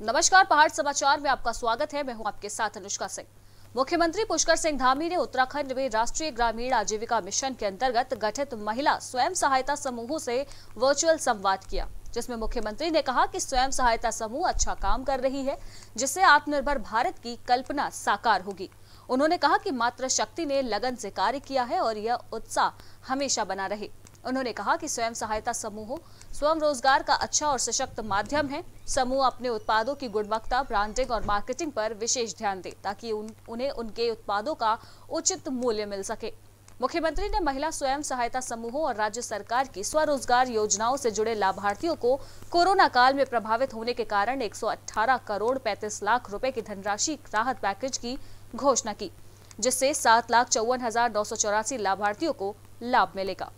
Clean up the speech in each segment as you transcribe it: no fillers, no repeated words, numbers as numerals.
नमस्कार, पहाड़ समाचार में आपका स्वागत है। मैं हूं आपके साथ अनुष्का सिंह। मुख्यमंत्री पुष्कर सिंह धामी ने उत्तराखंड में राष्ट्रीय ग्रामीण आजीविका मिशन के अंतर्गत गठित महिला स्वयं सहायता समूहों से वर्चुअल संवाद किया, जिसमें मुख्यमंत्री ने कहा कि स्वयं सहायता समूह अच्छा काम कर रही है, जिससे आत्मनिर्भर भारत की कल्पना साकार होगी। उन्होंने कहा कि मातृ शक्ति ने लगन से कार्य किया है और यह उत्साह हमेशा बना रहे। उन्होंने कहा कि स्वयं सहायता समूह स्वयं रोजगार का अच्छा और सशक्त माध्यम है। समूह अपने उत्पादों की गुणवत्ता, ब्रांडिंग और मार्केटिंग पर विशेष ध्यान दे ताकि उन्हें उनके उत्पादों का उचित मूल्य मिल सके। मुख्यमंत्री ने महिला स्वयं सहायता समूहों और राज्य सरकार की स्वरोजगार योजनाओं से जुड़े लाभार्थियों को कोरोना काल में प्रभावित होने के कारण 118 करोड़ 35 लाख रुपए की धनराशि राहत पैकेज की घोषणा की, जिससे 7,54,984 लाभार्थियों को लाभ मिलेगा।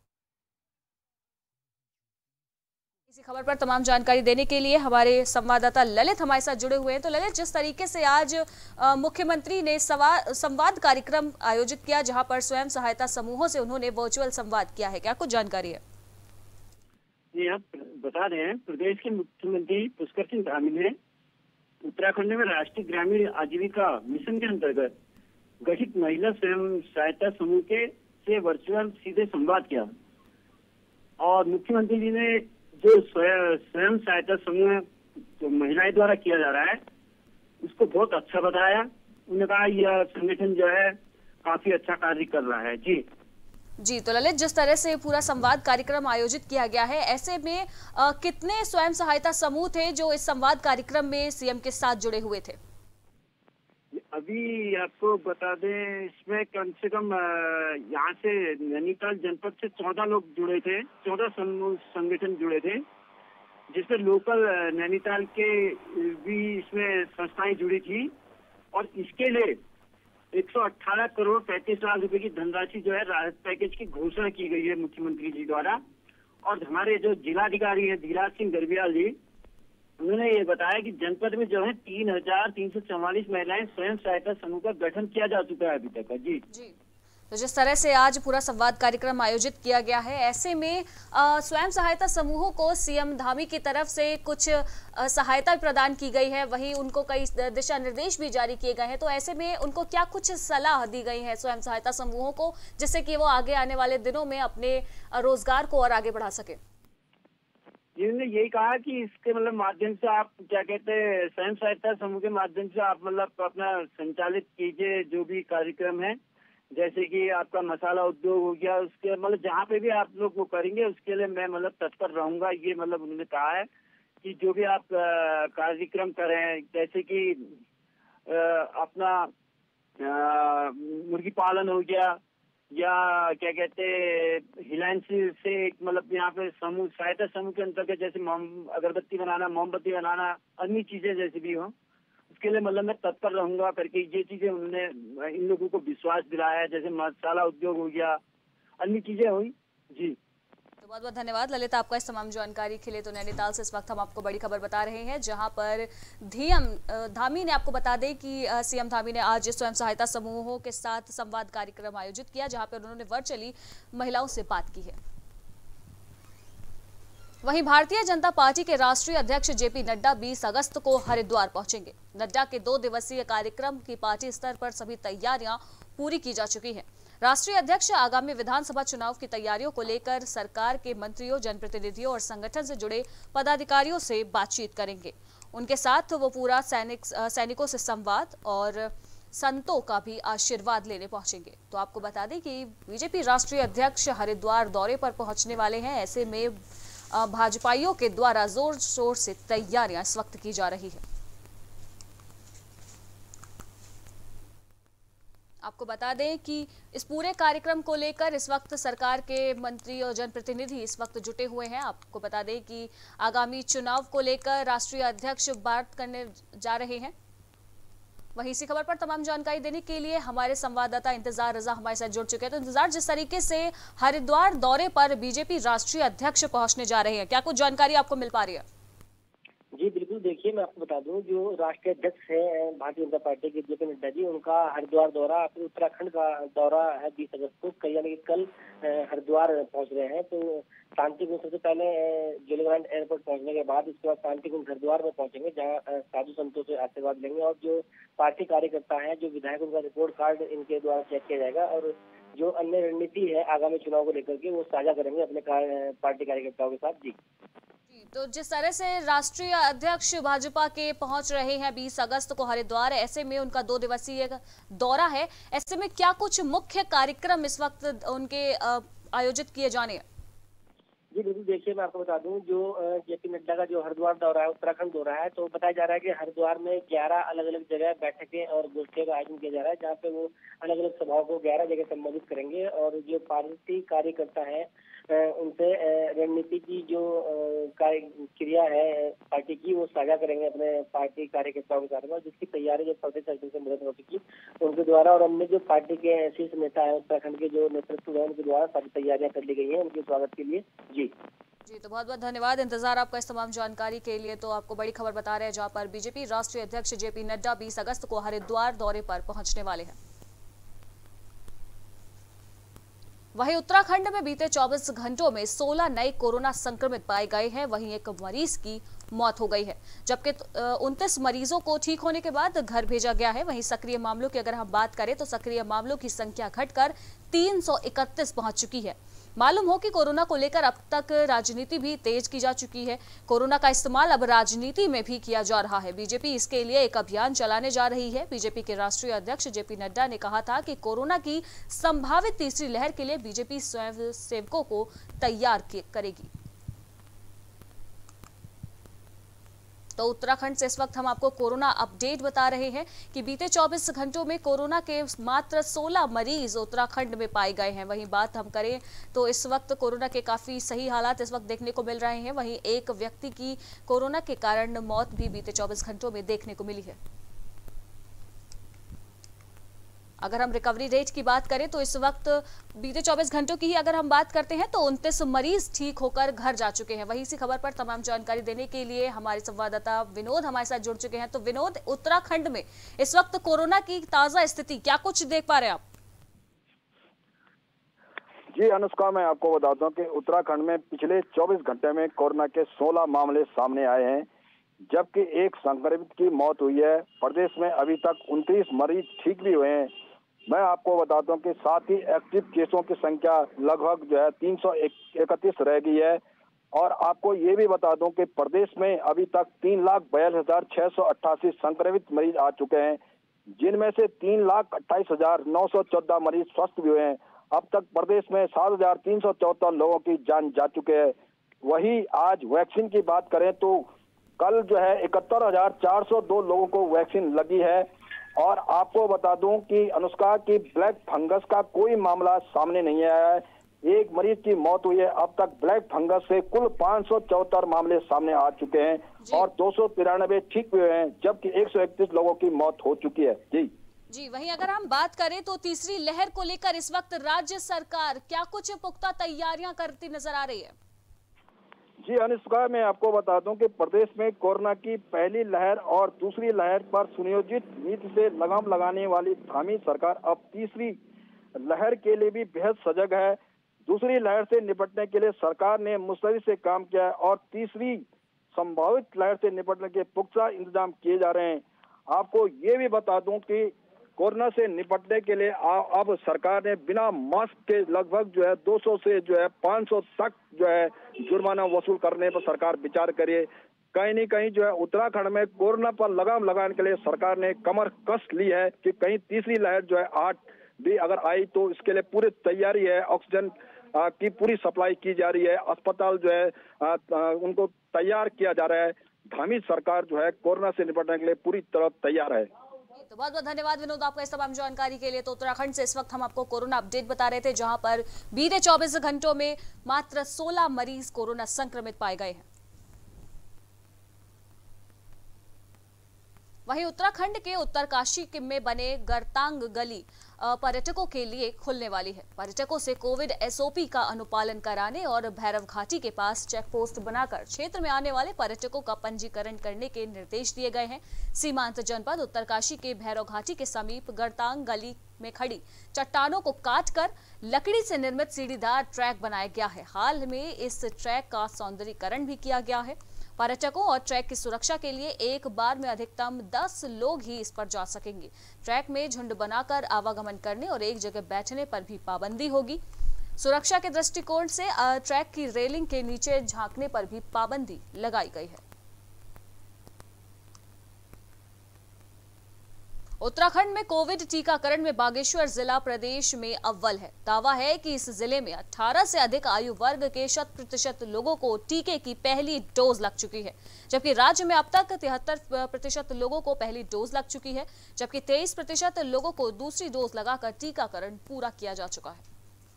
इसी खबर पर तमाम जानकारी देने के लिए हमारे संवाददाता ललित हमारे साथ जुड़े हुए हैं। तो ललित, जिस तरीके से आज मुख्यमंत्री ने संवाद कार्यक्रम आयोजित किया, जहां पर स्वयं सहायता समूहों से उन्होंने वर्चुअल संवाद किया है, क्या कुछ जानकारी है? जी, आप बता रहे हैं, प्रदेश के मुख्यमंत्री पुष्कर सिंह धामी ने उत्तराखंड में राष्ट्रीय ग्रामीण आजीविका मिशन के अंतर्गत गठित महिला स्वयं सहायता समूह के से वर्चुअल सीधे संवाद किया और मुख्यमंत्री जी ने जो स्वयं सहायता समूह जो महिलाएं द्वारा किया जा रहा है उसको बहुत अच्छा बताया। उन्होंने कहा यह संगठन जो है काफी अच्छा कार्य कर रहा है। जी, तो ललित, जिस तरह से पूरा संवाद कार्यक्रम आयोजित किया गया है, ऐसे में कितने स्वयं सहायता समूह थे जो इस संवाद कार्यक्रम में सीएम के साथ जुड़े हुए थे? अभी आपको बता दें, इसमें कम से कम यहाँ से नैनीताल जनपद से 14 लोग जुड़े थे, 14 समूह संगठन जुड़े थे, जिसमें लोकल नैनीताल के भी इसमें संस्थाएं जुड़ी थी और इसके लिए 118 करोड़ 35 लाख रुपए की धनराशि जो है राहत पैकेज की घोषणा की गई है मुख्यमंत्री जी द्वारा। और हमारे जो जिलाधिकारी है धीराज सिंह गर्बियाल जी, उन्होंने ये बताया कि जनपद में जो है 3,344 महिलाएं स्वयं सहायता समूह का गठन किया जा चुका है अभी तक। जी, तो जिस तरह से आज पूरा संवाद कार्यक्रम आयोजित किया गया है, ऐसे में स्वयं सहायता समूहों को सीएम धामी की तरफ से कुछ सहायता प्रदान की गई है, वहीं उनको कई दिशा निर्देश भी जारी किए गए हैं। तो ऐसे में उनको क्या कुछ सलाह दी गई है स्वयं सहायता समूहों को, जिससे कि वो आगे आने वाले दिनों में अपने रोजगार को और आगे बढ़ा सके? जिन्होंने यही कहा कि इसके माध्यम से आप क्या कहते हैं, स्वयं सहायता समूह के माध्यम से आप अपना संचालित कीजिए जो भी कार्यक्रम है, जैसे कि आपका मसाला उद्योग हो गया, उसके जहाँ पे भी आप लोग वो करेंगे उसके लिए मैं तत्पर रहूंगा। ये उन्होंने कहा है कि जो भी आप कार्यक्रम करें, जैसे कि अपना मुर्गी पालन हो गया या क्या कहते हिलाइन से एक यहाँ पे समूह सहायता समूह के अंतर्गत जैसे अगरबत्ती बनाना, मोमबत्ती बनाना, अन्य चीजें जैसे भी हो, उसके लिए मैं तत्पर रहूंगा करके ये चीजें उन्होंने इन लोगों को विश्वास दिलाया है। जैसे मसाला उद्योग हो गया, अन्य चीजें हुई। जी, तो बहुत बहुत धन्यवाद ललित आपका इस तमाम जानकारी के लिए। तो नैनीताल से इस वक्त हम आपको बड़ी खबर बता रहे हैं, जहां पर धामी ने आपको बता दें कि सीएम धामी ने आज स्वयं सहायता समूहों के साथ संवाद कार्यक्रम आयोजित किया, जहां पर उन्होंने वर्चुअली महिलाओं से बात की है। वहीं भारतीय जनता पार्टी के राष्ट्रीय अध्यक्ष जेपी नड्डा 20 अगस्त को हरिद्वार पहुंचेंगे। नड्डा के 2 दिवसीय कार्यक्रम की पार्टी स्तर पर सभी तैयारियां पूरी की जा चुकी हैं। राष्ट्रीय अध्यक्ष आगामी विधानसभा चुनाव की तैयारियों को लेकर सरकार के मंत्रियों, जनप्रतिनिधियों और संगठन से जुड़े पदाधिकारियों से बातचीत करेंगे। उनके साथ वो पूरा सैनिकों से संवाद और संतों का भी आशीर्वाद लेने पहुंचेंगे। तो आपको बता दें कि बीजेपी राष्ट्रीय अध्यक्ष हरिद्वार दौरे पर पहुंचने वाले हैं। ऐसे में भाजपाइयों के द्वारा जोर शोर से तैयारियां इस वक्त की जा रही है। आपको बता दें कि इस पूरे कार्यक्रम को लेकर इस वक्त सरकार के मंत्री और जनप्रतिनिधि इस वक्त जुटे हुए हैं। आपको बता दें कि आगामी चुनाव को लेकर राष्ट्रीय अध्यक्ष बात करने जा रहे हैं। वहीं इसी खबर पर तमाम जानकारी देने के लिए हमारे संवाददाता इंतजार रजा हमारे साथ जुड़ चुके हैं। तो इंतजार, जिस तरीके से हरिद्वार दौरे पर बीजेपी राष्ट्रीय अध्यक्ष पहुंचने जा रहे हैं, क्या कुछ जानकारी आपको मिल पा रही है? जी बिल्कुल, देखिए मैं आपको बता दूं, जो राष्ट्रीय अध्यक्ष है भारतीय जनता पार्टी के जेपी नड्डा जी, उनका हरिद्वार दौरा, फिर उत्तराखंड का दौरा है 20 अगस्त को, कल यानी कि कल हरिद्वार पहुंच रहे हैं। तो शांतिकुंज सबसे पहले जूली ग्रांट एयरपोर्ट पहुंचने के बाद उसके बाद शांतिकुंज हरिद्वार में पहुंचेंगे, जहां साधु संतों से आशीर्वाद लेंगे और जो पार्टी कार्यकर्ता है, जो विधायक, उनका रिपोर्ट कार्ड इनके द्वारा चेक किया जाएगा और जो अन्य रणनीति है आगामी चुनाव को लेकर के वो साझा करेंगे अपने पार्टी कार्यकर्ताओं के साथ। जी तो जिस तरह से राष्ट्रीय अध्यक्ष भाजपा के पहुंच रहे हैं 20 अगस्त को हरिद्वार, ऐसे में उनका 2 दिवसीय दौरा है, ऐसे में क्या कुछ मुख्य कार्यक्रम इस वक्त उनके आयोजित किए जाने हैं? जी बिल्कुल, देखिए मैं आपको बता दूं, जो जेपी नड्डा का जो हरिद्वार दौरा है, उत्तराखंड दौरा है, तो बताया जा रहा है कि हरिद्वार में 11 अलग अलग जगह बैठकें और गोष्ठियों का आयोजन किया जा रहा है, जहाँ पे वो अलग अलग सभाओं को 11 जगह संबोधित करेंगे और जो पार्टी कार्यकर्ता है उनसे रणनीति की जो क्रिया है पार्टी की वो साझा करेंगे अपने पार्टी कार्यकर्ताओं के साथ में, जिसकी तैयारी जो प्रदेश सर्किल से मदद हो चुकी उनके द्वारा और अन्य जो पार्टी के शीर्ष नेता है उत्तराखंड के जो नेतृत्व है उनके द्वारा सारी तैयारियां कर ली गई है उनके स्वागत के लिए। जी तो बहुत बहुत धन्यवाद, इंतजार आपका इस तमाम जानकारी के लिए। तो आपको बड़ी खबर बता रहे हैं, जहां पर बीजेपी राष्ट्रीय अध्यक्ष जेपी नड्डा 20 अगस्त को हरिद्वार दौरे पर पहुंचने वाले हैं। वहीं उत्तराखंड में बीते 24 घंटों में 16 नए कोरोना संक्रमित पाए गए हैं। वहीं एक मरीज की मौत हो गई है, जबकि 29 मरीजों को ठीक होने के बाद घर भेजा गया है। वहीं सक्रिय मामलों की अगर हम बात करें तो सक्रिय मामलों की संख्या घटकर 331 पहुंच चुकी है। मालूम हो कि कोरोना को लेकर अब तक राजनीति भी तेज की जा चुकी है। कोरोना का इस्तेमाल अब राजनीति में भी किया जा रहा है। बीजेपी इसके लिए एक अभियान चलाने जा रही है। बीजेपी के राष्ट्रीय अध्यक्ष जेपी नड्डा ने कहा था कि कोरोना की संभावित तीसरी लहर के लिए बीजेपी स्वयं सेवकों को तैयार करेगी। तो उत्तराखंड से इस वक्त हम आपको कोरोना अपडेट बता रहे हैं कि बीते 24 घंटों में कोरोना के मात्र 16 मरीज उत्तराखंड में पाए गए हैं। वहीं बात हम करें तो इस वक्त कोरोना के काफी सही हालात इस वक्त देखने को मिल रहे हैं। वहीं एक व्यक्ति की कोरोना के कारण मौत भी बीते 24 घंटों में देखने को मिली है। अगर हम रिकवरी रेट की बात करें तो इस वक्त बीते 24 घंटों की ही अगर हम बात करते हैं तो 29 मरीज ठीक होकर घर जा चुके हैं। वहीं इसी खबर पर तमाम जानकारी देने के लिए हमारे संवाददाता विनोद हमारे साथ जुड़ चुके हैं। तो विनोद, उत्तराखंड में इस वक्त कोरोना की ताजा स्थिति क्या कुछ देख पा रहे हैं आप? जी अनुष्का, मैं आपको बताता हूँ कि उत्तराखंड में पिछले 24 घंटे में कोरोना के 16 मामले सामने आए हैं, जबकि एक संक्रमित की मौत हुई है। प्रदेश में अभी तक 29 मरीज ठीक भी हुए हैं। मैं आपको बताता हूँ कि साथ ही एक्टिव केसों की संख्या लगभग 331 रह गई है। और आपको ये भी बता दूं कि प्रदेश में अभी तक 3,42,688 संक्रमित मरीज आ चुके हैं, जिनमें से 3,28,914 मरीज स्वस्थ भी हुए हैं। अब तक प्रदेश में 7,374 लोगों की जान जा चुके हैं। वही आज वैक्सीन की बात करें तो कल 71,402 लोगों को वैक्सीन लगी है। और आपको बता दूं कि अनुष्का की ब्लैक फंगस का कोई मामला सामने नहीं आया है। एक मरीज की मौत हुई है। अब तक ब्लैक फंगस से कुल 574 मामले सामने आ चुके हैं और 293 ठीक हुए हैं, जबकि 131 लोगों की मौत हो चुकी है। जी वहीं अगर हम बात करें तो तीसरी लहर को लेकर इस वक्त राज्य सरकार क्या कुछ पुख्ता तैयारियां करती नजर आ रही है? जी अनुष्का, मैं आपको बता दूं कि प्रदेश में कोरोना की पहली लहर और दूसरी लहर पर सुनियोजित नीति से लगाम लगाने वाली धामी सरकार अब तीसरी लहर के लिए भी बेहद सजग है। दूसरी लहर से निपटने के लिए सरकार ने मुस्तैदी से काम किया है और तीसरी संभावित लहर से निपटने के पुख्ता इंतजाम किए जा रहे हैं। आपको ये भी बता दूं कि कोरोना से निपटने के लिए अब सरकार ने बिना मास्क के लगभग 200 से 500 तक जुर्माना वसूल करने पर सरकार विचार करे। कहीं नहीं कहीं उत्तराखंड में कोरोना पर लगाम लगाने के लिए सरकार ने कमर कस ली है कि कहीं तीसरी लहर 8 भी अगर आई तो इसके लिए पूरी तैयारी है। ऑक्सीजन की पूरी सप्लाई की जा रही है। अस्पताल उनको तैयार किया जा रहा है। धामी सरकार कोरोना से निपटने के लिए पूरी तरह तैयार है। तो बहुत बहुत धन्यवाद विनोद आपका इस तमाम जानकारी के लिए। तो उत्तराखंड से इस वक्त हम आपको कोरोना अपडेट बता रहे थे, जहां पर बीते 24 घंटों में मात्र 16 मरीज कोरोना संक्रमित पाए गए हैं। वहीं उत्तराखंड के उत्तरकाशी में बने गरतांग गली पर्यटकों के लिए खुलने वाली है। पर्यटकों से कोविड एसओपी का अनुपालन कराने और भैरव घाटी के पास चेक पोस्ट बनाकर क्षेत्र में आने वाले पर्यटकों का पंजीकरण करने के निर्देश दिए गए हैं। सीमांत जनपद उत्तरकाशी के भैरव घाटी के समीप गड़तांग गली में खड़ी चट्टानों को काटकर लकड़ी से निर्मित सीढ़ीदार ट्रैक बनाया गया है। हाल में इस ट्रैक का सौंदर्यीकरण भी किया गया है। पर्यटकों और ट्रैक की सुरक्षा के लिए एक बार में अधिकतम 10 लोग ही इस पर जा सकेंगे। ट्रैक में झुंड बनाकर आवागमन करने और एक जगह बैठने पर भी पाबंदी होगी। सुरक्षा के दृष्टिकोण से ट्रैक की रेलिंग के नीचे झांकने पर भी पाबंदी लगाई गई है। उत्तराखंड में कोविड टीकाकरण में बागेश्वर जिला प्रदेश में अव्वल है। दावा है कि इस जिले में 18 से अधिक आयु वर्ग के 100% लोगों को टीके की पहली डोज लग चुकी है, जबकि राज्य में अब तक 73% लोगों को पहली डोज लग चुकी है, जबकि 23% लोगों को दूसरी डोज लगाकर टीकाकरण पूरा किया जा चुका है।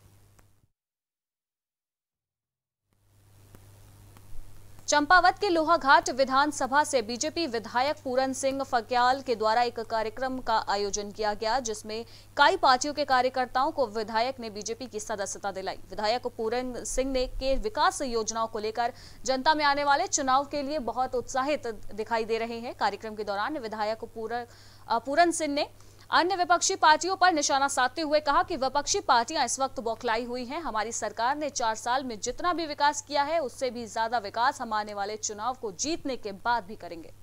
चंपावत के लोहाघाट विधानसभा से बीजेपी विधायक पूरन सिंह फग्याल के द्वारा एक कार्यक्रम का आयोजन किया गया, जिसमें कई पार्टियों के कार्यकर्ताओं को विधायक ने बीजेपी की सदस्यता दिलाई। विधायक पूरन सिंह ने के विकास योजनाओं को लेकर जनता में आने वाले चुनाव के लिए बहुत उत्साहित दिखाई दे रहे हैं। कार्यक्रम के दौरान विधायक पूरन सिंह ने अन्य विपक्षी पार्टियों पर निशाना साधते हुए कहा कि विपक्षी पार्टियां इस वक्त बौखलाई हुई हैं। हमारी सरकार ने 4 साल में जितना भी विकास किया है उससे भी ज्यादा विकास हम आने वाले चुनाव को जीतने के बाद भी करेंगे।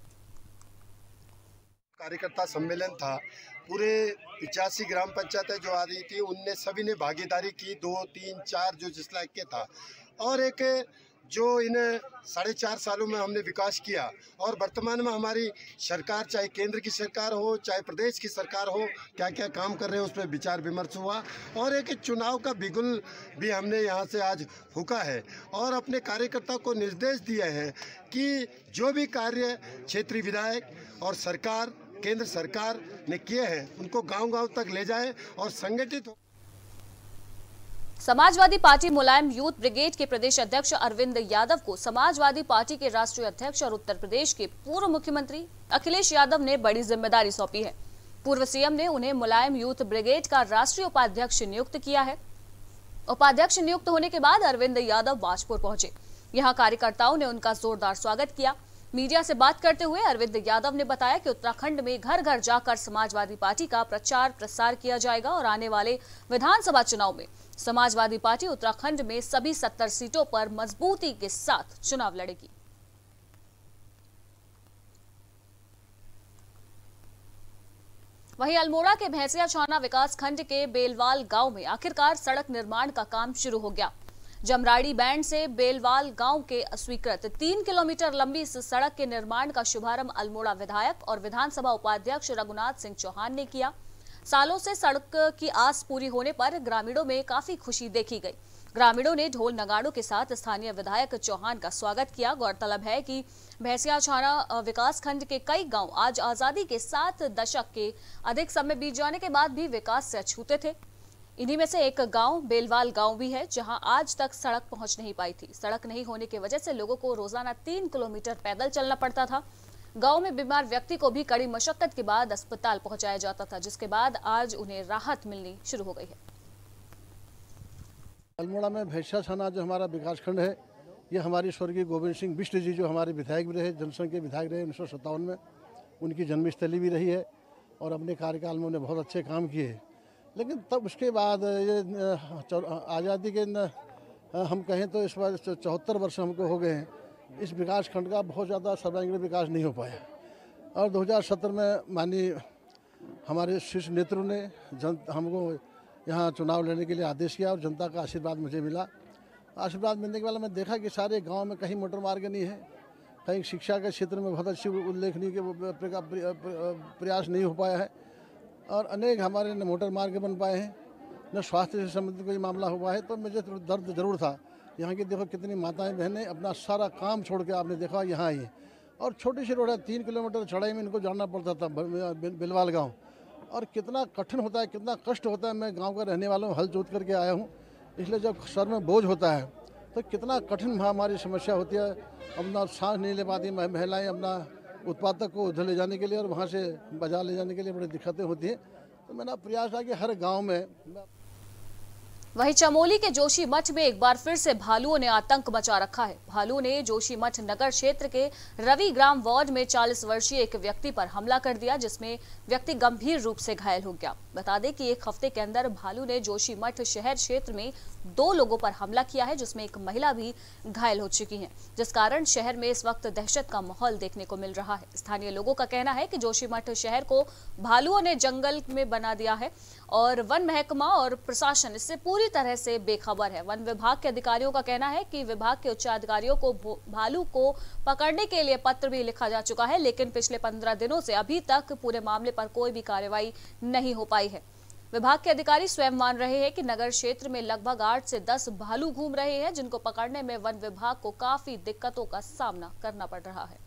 कार्यकर्ता सम्मेलन था, पूरे 85 ग्राम पंचायतें जो आ रही थी उनने सभी ने भागीदारी की, 2, 3, 4 जो जिस लायक के था, और एक जो इन 4.5 सालों में हमने विकास किया। और वर्तमान में हमारी सरकार, चाहे केंद्र की सरकार हो चाहे प्रदेश की सरकार हो, क्या क्या काम कर रहे हैं उस पर विचार विमर्श हुआ। और एक चुनाव का बिगुल भी हमने यहाँ से आज फूका है और अपने कार्यकर्ता को निर्देश दिए हैं कि जो भी कार्य क्षेत्रीय विधायक और सरकार, केंद्र सरकार ने किए हैं उनको गांव-गांव तक ले जाए और संगठित हो। Samajwadi party Mulayam youth brigade के प्रदेश अध्यक्ष अरविंद यादव को समाजवादी पार्टी के राष्ट्रीय अध्यक्ष और उत्तर प्रदेश के पूर्व मुख्यमंत्री अखिलेश यादव ने बड़ी जिम्मेदारी सौंपी है। पूर्व सीएम ने उन्हें मुलायम यूथ ब्रिगेड का राष्ट्रीय उपाध्यक्ष नियुक्त किया है। उपाध्यक्ष नियुक्त होने के बाद अरविंद यादव बाजपुर पहुंचे। यहां कार्यकर्ताओं ने उनका जोरदार स्वागत किया। मीडिया से बात करते हुए अरविंद यादव ने बताया कि उत्तराखंड में घर घर जाकर समाजवादी पार्टी का प्रचार प्रसार किया जाएगा और आने वाले विधानसभा चुनाव में समाजवादी पार्टी उत्तराखंड में सभी 70 सीटों पर मजबूती के साथ चुनाव लड़ेगी। वहीं अल्मोड़ा के भैंसिया छाना विकास खंड के बेलवाल गांव में आखिरकार सड़क निर्माण का काम शुरू हो गया। जमराड़ी बैंड से बेलवाल गांव के स्वीकृत 3 किलोमीटर लंबी इस सड़क के निर्माण का शुभारंभ अल्मोड़ा विधायक और विधानसभा उपाध्यक्ष रघुनाथ सिंह चौहान ने किया। सालों से सड़क की आस पूरी होने पर ग्रामीणों में काफी खुशी देखी गई। ग्रामीणों ने ढोल नगाड़ों के साथ स्थानीय विधायक चौहान का स्वागत किया। गौरतलब है कि भैंसिया छाना विकास खंड के कई गांव आज आजादी के 7 दशक के अधिक समय बीत जाने के बाद भी विकास से अछूते थे। इन्हीं में से एक गांव बेलवाल गांव भी है, जहां आज तक सड़क पहुंच नहीं पाई थी। सड़क नहीं होने की वजह से लोगों को रोजाना 3 किलोमीटर पैदल चलना पड़ता था। गांव में बीमार व्यक्ति को भी कड़ी मशक्कत के बाद अस्पताल पहुंचाया जाता था, जिसके बाद आज उन्हें राहत मिलनी शुरू हो गई है। अल्मोड़ा में भैंसिया छाना जो हमारा विकास खंड है, ये हमारी स्वर्गीय गोविंद सिंह बिष्ट जी जो हमारे विधायक भी रहे, जनसंघ के विधायक रहे 1957 में, उनकी जन्मस्थली भी रही है और अपने कार्यकाल में उन्हें बहुत अच्छे काम किए। लेकिन तब उसके बाद ये आज़ादी के हम कहें तो इस बार 74 वर्ष हमको हो गए हैं। इस विकास खंड का बहुत ज़्यादा सर्वांगीण विकास नहीं हो पाया और 2017 में माननीय हमारे शीर्ष नेतृत्व ने हमको यहाँ चुनाव लड़ने के लिए आदेश किया और जनता का आशीर्वाद मुझे मिला। आशीर्वाद मिलने के बाद मैं देखा कि सारे गांव में कहीं मोटर मार्ग नहीं है, कहीं शिक्षा के क्षेत्र में बहुत अच्छी उल्लेखनीय प्रयास नहीं हो पाया है और अनेक हमारे न मोटर मार्ग बन पाए हैं, न स्वास्थ्य से संबंधित कोई मामला हुआ है। तो मुझे दर्द जरूर था। यहाँ की देखो कितनी माताएं बहनें अपना सारा काम छोड़ के आपने देखा यहाँ आई और छोटी सी रोड है, 3 किलोमीटर चढ़ाई में इनको जाना पड़ता था बेलवाल गांव। और कितना कठिन होता है, कितना कष्ट होता है। मैं गांव का रहने वाला हूँ, हल जोत करके आया हूँ, इसलिए जब सर में बोझ होता है तो कितना कठिन हमारी समस्या होती है। अपना सांस नहीं ले पाती महिलाएँ अपना उत्पादक को उधर ले जाने के लिए और वहाँ से बाजार ले जाने के लिए बड़ी दिक्कतें होती हैं। तो तो मेरा प्रयास है कि हर गांव में। वहीं चमोली के जोशी मठ में एक बार फिर से भालुओं ने आतंक मचा रखा है। भालू ने जोशी मठ नगर क्षेत्र के रवि ग्राम वार्ड में 40 वर्षीय एक व्यक्ति पर हमला कर दिया, जिसमें व्यक्ति गंभीर रूप से घायल हो गया। बता दें कि एक हफ्ते के अंदर भालू ने जोशी मठ शहर क्षेत्र में 2 लोगों पर हमला किया है, जिसमें एक महिला भी घायल हो चुकी है, जिस कारण शहर में इस वक्त दहशत का माहौल देखने को मिल रहा है। स्थानीय लोगों का कहना है कि जोशी मठ शहर को भालुओं ने जंगल में बना दिया है और वन महकमा और प्रशासन इससे पूरी तरह से बेखबर है। वन विभाग के अधिकारियों का कहना है कि विभाग के उच्च अधिकारियों को भालू को पकड़ने के लिए पत्र भी लिखा जा चुका है, लेकिन पिछले 15 दिनों से अभी तक पूरे मामले पर कोई भी कार्रवाई नहीं हो पाई है। विभाग के अधिकारी स्वयं मान रहे हैं कि नगर क्षेत्र में लगभग 8 से 10 भालू घूम रहे हैं, जिनको पकड़ने में वन विभाग को काफी दिक्कतों का सामना करना पड़ रहा है।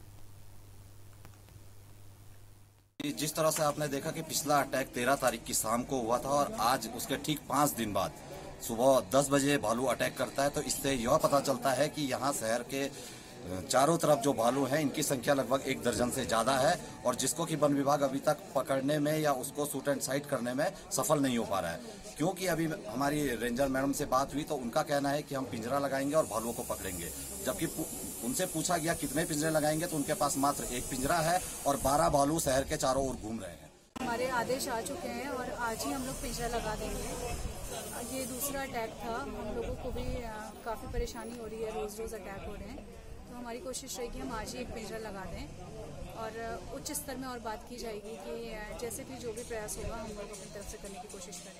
जिस तरह से आपने देखा कि पिछला अटैक 13 तारीख की शाम को हुआ था और आज उसके ठीक 5 दिन बाद सुबह 10 बजे भालू अटैक करता है, तो इससे यह पता चलता है कि यहाँ शहर के चारों तरफ जो भालू हैं इनकी संख्या लगभग 1 दर्जन से ज्यादा है, और जिसको कि वन विभाग अभी तक पकड़ने में या उसको शूट एंड साइट करने में सफल नहीं हो पा रहा है। क्योंकि अभी हमारी रेंजर मैडम से बात हुई तो उनका कहना है कि हम पिंजरा लगाएंगे और भालुओं को पकड़ेंगे, जबकि उनसे पूछा गया कितने पिंजरे लगाएंगे तो उनके पास मात्र 1 पिंजरा है और 12 भालू शहर के चारों ओर घूम रहे हैं। हमारे आदेश आ चुके हैं और आज ही हम लोग पिंजरा लगा देंगे। ये दूसरा अटैक था, हम लोगों को भी काफ़ी परेशानी हो रही है, रोज़ अटैक हो रहे हैं, तो हमारी कोशिश रहेगी हम आज ही एक पिंजरा लगा दें और उच्च स्तर में और बात की जाएगी कि जैसे भी जो भी प्रयास होगा हम लोग अपनी तरफ से करने की कोशिश करेंगे।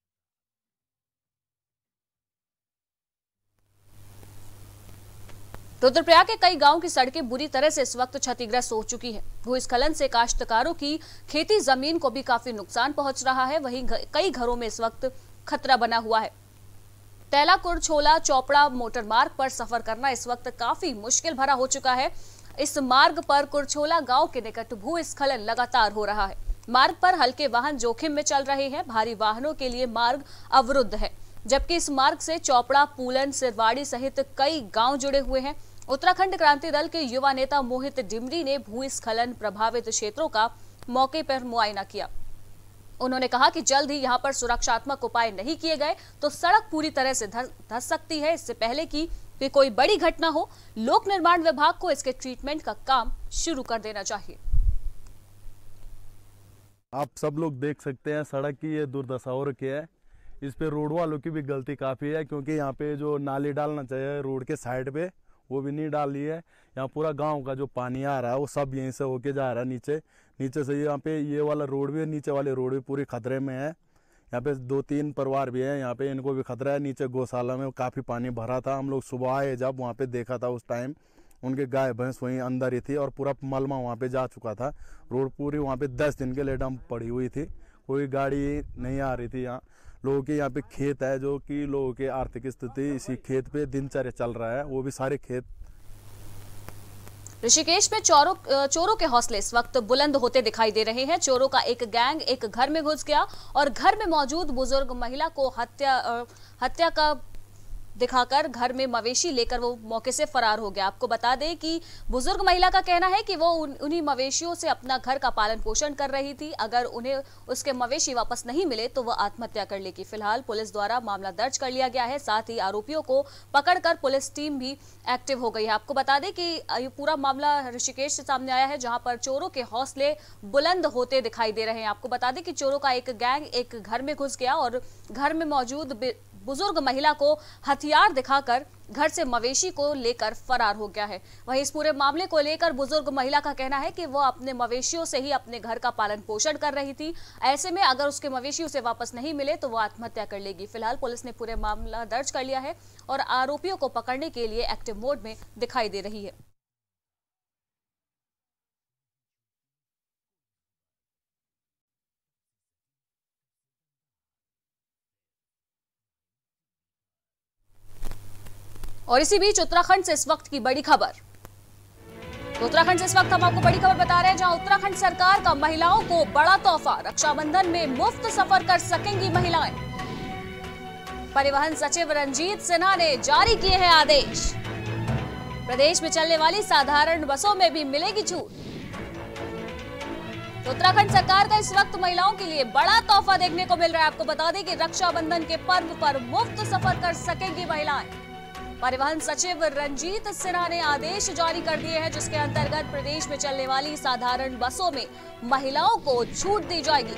रुद्रप्रयाग के कई गांव की सड़कें बुरी तरह से इस वक्त क्षतिग्रस्त हो चुकी है। भूस्खलन से काश्तकारों की खेती जमीन को भी काफी नुकसान पहुंच रहा है। वहीं कई घरों में इस वक्त खतरा बना हुआ है। तैला कुरछोला चोपड़ा मोटर मार्ग पर सफर करना इस वक्त काफी मुश्किल भरा हो चुका है। इस मार्ग पर कुरछोला गांव के निकट भूस्खलन लगातार हो रहा है। मार्ग पर हल्के वाहन जोखिम में चल रहे हैं, भारी वाहनों के लिए मार्ग अवरुद्ध है, जबकि इस मार्ग से चोपड़ा, पूलन, सिरवाड़ी सहित कई गांव जुड़े हुए हैं। उत्तराखंड क्रांति दल के युवा नेता मोहित डिमरी ने भूस्खलन प्रभावित क्षेत्रों का मौके पर मुआयना किया। उन्होंने कहा कि जल्द ही यहां पर सुरक्षात्मक उपाय नहीं किए गए तो सड़क पूरी तरह से धंस सकती है। इससे पहले कि कोई बड़ी घटना हो, लोक निर्माण विभाग को इसके ट्रीटमेंट का काम शुरू कर देना चाहिए। आप सब लोग देख सकते हैं सड़क की ये दुर्दशा हो रखी है। इस पे रोड वालों की भी गलती काफी है, क्योंकि यहाँ पे जो नाली डालना चाहिए रोड के साइड पे वो भी नहीं डाली है। यहाँ पूरा गांव का जो पानी आ रहा है वो सब यहीं से होके जा रहा है नीचे से। यहाँ पे ये वाला रोड भी, नीचे वाले रोड भी पूरी खतरे में है। यहाँ पे 2-3 परिवार भी हैं, यहाँ पे इनको भी खतरा है। नीचे गौशाला में काफ़ी पानी भरा था। हम लोग सुबह आए जब वहाँ पे देखा था, उस टाइम उनके गाय भैंस वहीं अंदर ही थी और पूरा मलमा वहाँ पे जा चुका था। रोड पूरी वहाँ पे 10 दिन के लिए डंप पड़ी हुई थी, कोई गाड़ी नहीं आ रही थी। यहाँ लोगों के यहाँ पे खेत है, जो कि लोगों की आर्थिक स्थिति इसी खेत पे दिनचर्या चल रहा है, वो भी सारे खेत। ऋषिकेश में चोरों के हौसले इस वक्त बुलंद होते दिखाई दे रहे हैं। चोरों का एक गैंग एक घर में घुस गया और घर में मौजूद बुजुर्ग महिला को हत्या का दिखाकर घर में मवेशी लेकर वो मौके से फरार हो गया। आपको बता दें कि बुजुर्ग महिला का कहना है कि वो उन्हीं मवेशियों से अपना घर का पालन पोषण कर रही थी। अगर उन्हें उसके मवेशी वापस नहीं मिले तो वह आत्महत्या कर लेगी। फिलहाल पुलिस द्वारा मामला दर्ज कर लिया गया है, साथ ही आरोपियों को पकड़कर पुलिस टीम भी एक्टिव हो गई है। आपको बता दें कि ये पूरा मामला ऋषिकेश से सामने आया है, जहां पर चोरों के हौसले बुलंद होते दिखाई दे रहे हैं। आपको बता दें कि चोरों का एक गैंग एक घर में घुस गया और घर में मौजूद बुजुर्ग महिला को हथियार दिखाकर घर से मवेशी को लेकर फरार हो गया है। वहीं इस पूरे मामले को लेकर बुजुर्ग महिला का कहना है कि वो अपने मवेशियों से ही अपने घर का पालन पोषण कर रही थी। ऐसे में अगर उसके मवेशी उसे वापस नहीं मिले तो वो आत्महत्या कर लेगी। फिलहाल पुलिस ने पूरे मामला दर्ज कर लिया है और आरोपियों को पकड़ने के लिए एक्टिव मोड में दिखाई दे रही है। और इसी बीच उत्तराखंड से इस वक्त की बड़ी खबर। उत्तराखंड से इस वक्त हम आपको बड़ी खबर बता रहे हैं, जहां उत्तराखंड सरकार का महिलाओं को बड़ा तोहफा। रक्षाबंधन में मुफ्त सफर कर सकेंगी महिलाएं। परिवहन सचिव रंजीत सिन्हा ने जारी किए हैं आदेश। प्रदेश में चलने वाली साधारण बसों में भी मिलेगी छूट। तो उत्तराखंड सरकार का इस वक्त महिलाओं के लिए बड़ा तोहफा देखने को मिल रहा है। आपको बता दें कि रक्षाबंधन के पर्व पर मुफ्त सफर कर सकेंगी महिलाएं। परिवहन सचिव रंजीत सिन्हा ने आदेश जारी कर दिए हैं, जिसके अंतर्गत प्रदेश में चलने वाली साधारण बसों में महिलाओं को छूट दी जाएगी।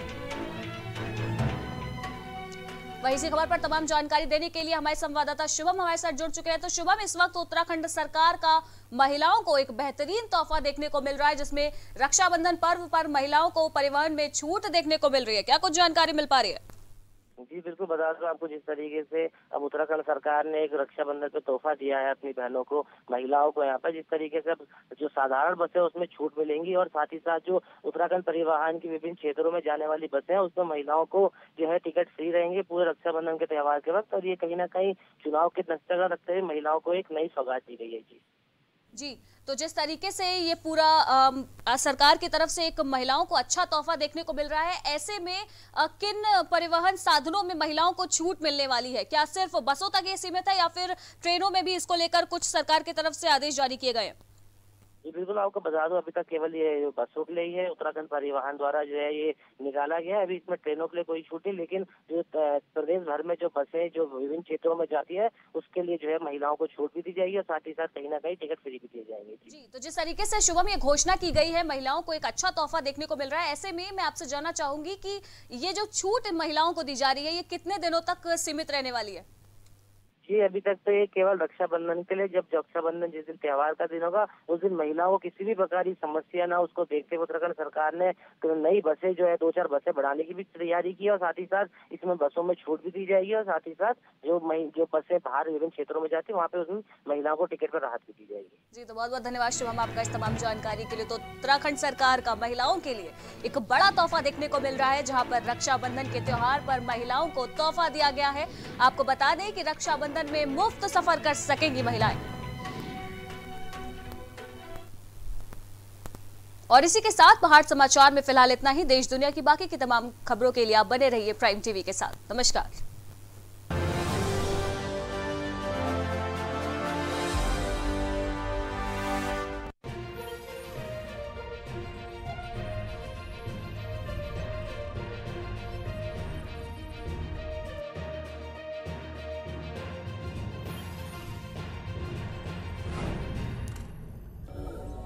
वहीं इसी खबर पर तमाम जानकारी देने के लिए हमारे संवाददाता शुभम हमारे साथ जुड़ चुके हैं। तो शुभम, इस वक्त उत्तराखंड सरकार का महिलाओं को एक बेहतरीन तोहफा देखने को मिल रहा है, जिसमें रक्षाबंधन पर्व पर महिलाओं को परिवहन में छूट देखने को मिल रही है। क्या कुछ जानकारी मिल पा रही है? जी बिल्कुल, बता दूं आपको, जिस तरीके से अब उत्तराखंड सरकार ने एक रक्षाबंधन पे तोहफा दिया है अपनी बहनों को, महिलाओं को यहाँ पर, जिस तरीके से अब जो साधारण बसें उसमें छूट मिलेंगी और साथ ही साथ जो उत्तराखंड परिवहन की विभिन्न क्षेत्रों में जाने वाली बसें हैं उसमें महिलाओं को जो है टिकट फ्री रहेंगे पूरे रक्षाबंधन के त्योहार के वक्त। और ये कहीं ना कहीं चुनाव के नजदीक रखते हुए महिलाओं को एक नई सौगात दी गई है। जी, तो जिस तरीके से ये पूरा सरकार की तरफ से एक महिलाओं को अच्छा तोहफा देखने को मिल रहा है, ऐसे में किन परिवहन साधनों में महिलाओं को छूट मिलने वाली है? क्या सिर्फ बसों तक ये सीमित है या फिर ट्रेनों में भी इसको लेकर कुछ सरकार की तरफ से आदेश जारी किए गए हैं? जी बिल्कुल, आपको बता दूं, अभी तक केवल ये बसों के लिए ही है, उत्तराखंड परिवहन द्वारा जो है ये निकाला गया है। अभी इसमें ट्रेनों के लिए कोई छूट नहीं, लेकिन जो प्रदेश भर में जो बसें जो विभिन्न क्षेत्रों में जाती है उसके लिए जो है महिलाओं को छूट भी दी जाएगी और साथ ही साथ कहीं ना कहीं टिकट फ्री भी दिए जाएंगे। जी, तो जिस तरीके से शुभम ये घोषणा की गई है, महिलाओं को एक अच्छा तोहफा देखने को मिल रहा है, ऐसे में मैं आपसे जानना चाहूंगी कि ये जो छूट महिलाओं को दी जा रही है ये कितने दिनों तक सीमित रहने वाली है? जी, अभी तक तो ये केवल रक्षाबंधन के लिए, जब रक्षाबंधन जिस दिन त्योहार का दिन होगा उस दिन महिलाओं को किसी भी प्रकार की समस्या ना, उसको देखते हुए उत्तराखंड सरकार ने नई बसें जो है 2-4 बसें बढ़ाने की भी तैयारी की और साथ ही साथ इसमें बसों में छूट भी दी जाएगी और साथ ही साथ जो बसें बाहर विभिन्न क्षेत्रों में जाती है वहाँ पे उसमें महिलाओं को टिकट पर राहत भी दी जाएगी। जी, तो बहुत बहुत धन्यवाद शुभम आपका इस तमाम जानकारी के लिए। तो उत्तराखंड सरकार का महिलाओं के लिए एक बड़ा तोहफा देखने को मिल रहा है, जहाँ पर रक्षाबंधन के त्योहार पर महिलाओं को तोहफा दिया गया है। आपको बता दें कि रक्षाबंधन में मुफ्त सफर कर सकेंगी महिलाएं। और इसी के साथ पहाड़ समाचार में फिलहाल इतना ही। देश दुनिया की बाकी की तमाम खबरों के लिए आप बने रहिए प्राइम टीवी के साथ। नमस्कार।